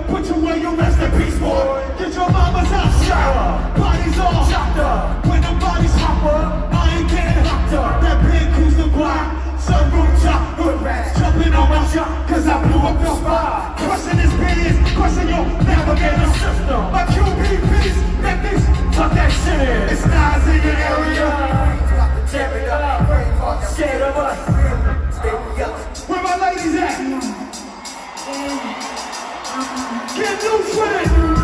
Put you where you rest in peace, boy. Get your mamas out, shot. Bodies all chopped up. When the bodies hop up, I ain't getting hopped up. That big cruise the block, sunroof top, hood rats jumping on my shot, cause I blew up your spot. Crushing his beans, crushing your navigator system. My QBPs, make this, fuck that shit. It's Nas in your area. Tear it up, scared of us. Where my ladies at? Get loose with it.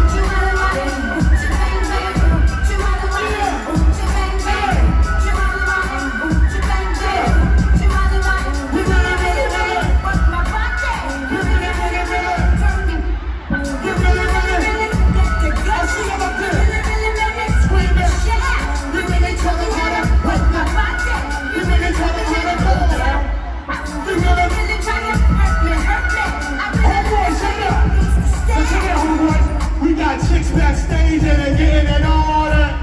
We got chicks backstage and they're getting it all that.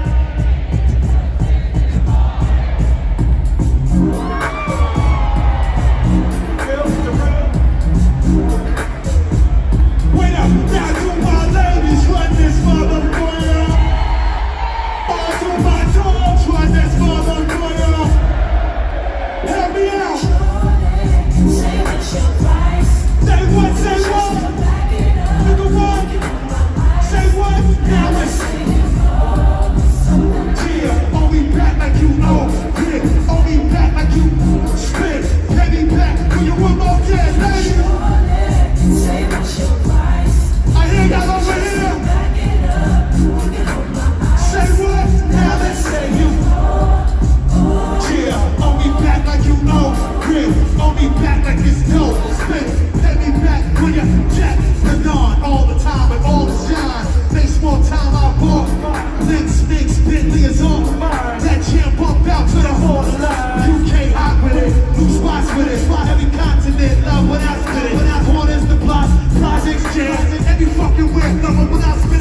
Wait up, now do my ladies run this motherfucker. All to my dogs run this motherfucker. Help me out. Say what, say what? Nigga what? Say what? Now it's yeah, on me back like you know. Yeah, on me back like you spit. Pay me back when you want more dead, lady. I hear y'all over here. Say what? Now let's say you. Yeah, on me back like you know. Yeah, on me back like it's dope. Spit. Pay me back when you jack the dawn all the time and all the shine. Makes more time I bought. Links, Bentley is on. That jam bumped out to the whole line. UK hot with it, new spots with it. Spot every continent, love when I spit it. Corners the block, projects jam. Every fucking weird number when I spit it.